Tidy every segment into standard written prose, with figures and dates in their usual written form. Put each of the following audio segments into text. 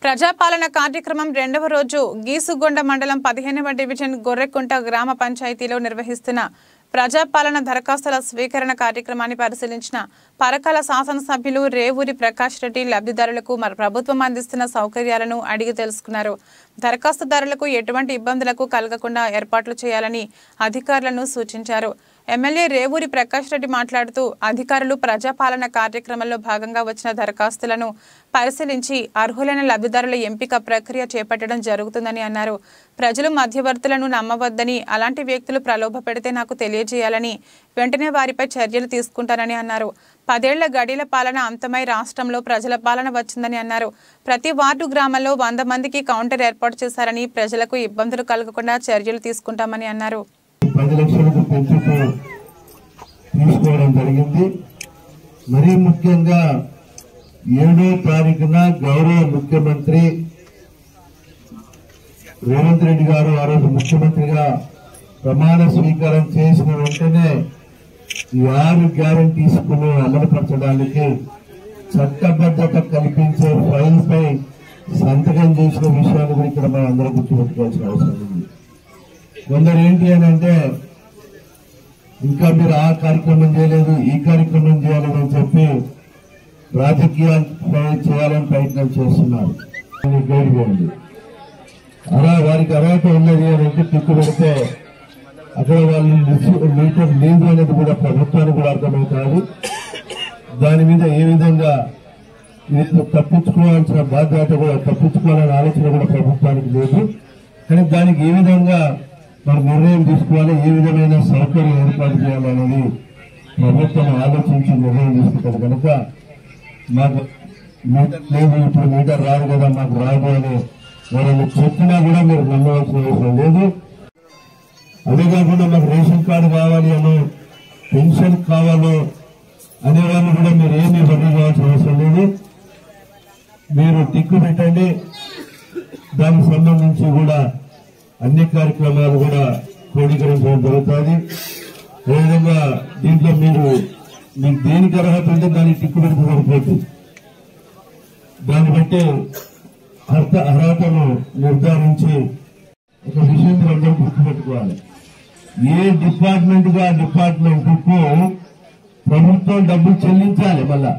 ప్రజాపాలన కార్యక్రమం రెండవ రోజు గీసుగొండ మండలం 15వ డివిజన్ గొర్రెకుంట గ్రామ పంచాయతీలో నిర్వహిస్తున్న ప్రజాపాలన దరఖాస్తుల స్వీకరణ కార్యక్రమాన్ని పరిశీలించిన పరకాల శాసనసభ్యులు రేవూరి ప్రకాష్ రెడ్డి లబ్ధిదారులకు ప్రభుత్వం అందిస్తున్న సౌకర్యాలను అడిగి తెలుసుకున్నారు. దరఖాస్తుదారులకు ఎటువంటి ఇబ్బందులకు కలగకుండా ఏర్పాట్లు చేయాలని అధికారులను సూచించారు. ఎమ్మెల్యే రేవూరి ప్రకాష్ రెడ్డి మాట్లాడుతూ అధికారులు ప్రజాపాలన కార్యక్రమంలో భాగంగా వచ్చిన దరఖాస్తులను పరిశీలించి అర్హులైన లబ్ధిదారుల ఎంపిక ప్రక్రియ చేపట్టడం జరుగుతుందని అన్నారు. ప్రజలు మధ్యవర్తులను నమ్మవద్దని, అలాంటి వ్యక్తులు ప్రలోభ పెడితే నాకు తెలియజేయాలని, వెంటనే వారిపై చర్యలు తీసుకుంటానని అన్నారు. 10 ఏళ్ల గడిల పాలన అంతమై రాష్ట్రంలో ప్రజల పాలన వచ్చిందని అన్నారు. ప్రతి వార్డు గ్రామంలో 100 మందికి కౌంటర్ ఏర్పాటు చేశారని, ప్రజలకు ఇబ్బందులు కలగకుండా చర్యలు తీసుకుంటామని అన్నారు. 10 లక్షలకు పెంచుతూ తీసుకోవడం జరిగింది. మరీ ముఖ్యంగా 7వ తారీఖున గౌరవ ముఖ్యమంత్రి రేవంత్ రెడ్డి గారు ఆ రోజు ముఖ్యమంత్రిగా ప్రమాణ స్వీకారం చేసిన వెంటనే 6 గ్యారంటీస్ ను అమలుపరచడానికి చట్టబద్ధత కల్పించే ఫైల్ పై సంతకం చేసిన విషయాన్ని కూడా ఇక్కడ మనం అందరూ గుర్తుపెట్టుకోవాల్సిన అవసరం ఉంది. కొందరు ఏంటి అని అంటే ఇంకా మీరు ఆ కార్యక్రమం చేయలేదు, ఈ కార్యక్రమం చేయాలని అని చెప్పి రాజకీయాలు చేయాలని ప్రయత్నం చేస్తున్నారు. గైడ్ చేయండి. వారికి అర్హత ఉన్నది అని అంటే తిక్కు పెడితే అక్కడ వాళ్ళు మీటర్ లేదు అనేది కూడా ప్రభుత్వానికి కూడా అర్థమవుతుంది. దాని మీద ఏ విధంగా తప్పించుకోవాల్సిన బాధ్యత కూడా, తప్పించుకోవాలనే ఆలోచన కూడా ప్రభుత్వానికి లేదు. కానీ దానికి ఏ విధంగా మనం నిర్ణయం తీసుకోవాలి, ఏ విధమైన సౌకర్యం ఏర్పాటు చేయాలనేది ప్రభుత్వం ఆలోచించి నిర్ణయం తీసుకుంటుంది. కనుక మాకు మీటర్ లేదు, ఇప్పుడు మీటర్ రాదు కదా, మాకు రాదు అని వాళ్ళని చెప్పినా కూడా మీరు నమ్మవలసిన అవసరం లేదు. అదే కాకుండా మాకు రేషన్ కార్డు కావాలి అనో, పెన్షన్ కావాలో అనేవాళ్ళు కూడా మీరు ఏమీ బదిలీ కావాల్సిన అవసరం లేదు. మీరు టిక్కు పెట్టండి. దానికి సంబంధించి కూడా అన్ని కార్యక్రమాలు కూడా క్రోడీకరించడం జరుగుతుంది. అదేవిధంగా దీంట్లో మీకు దేనికి అర్హత ఉంటే దానికి టిక్కు పెడితే సరిపోతుంది. దాన్ని బట్టి అర్హతను నిర్ధారించి ఒక విషయం అందరూ గుర్తుపెట్టుకోవాలి. ఏ డిపార్ట్మెంట్ గా డిపార్ట్మెంట్ కు ప్రభుత్వం డబ్బులు చెల్లించాలి. మళ్ళా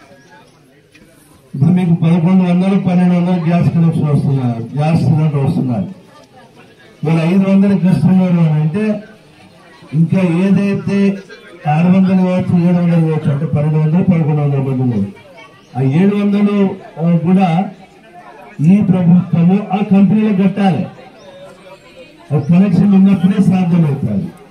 ఇప్పుడు మీకు 1100, 1200 గ్యాస్ కనెక్షన్ వస్తున్నారు, గ్యాస్ సిలిండర్ వస్తున్నారు. వీళ్ళు 500కి ఇస్తున్నారు అని అంటే ఇంకా ఏదైతే 600 కావచ్చు, 700 కావచ్చు, అంటే 1200, 1100 మంది ఉన్నారు. ఆ 700 కూడా ఈ ప్రభుత్వము ఆ కంపెనీలకు కట్టాలి. కనెక్షన్ ఉన్నప్పుడే సాధ్యమవుతుంది.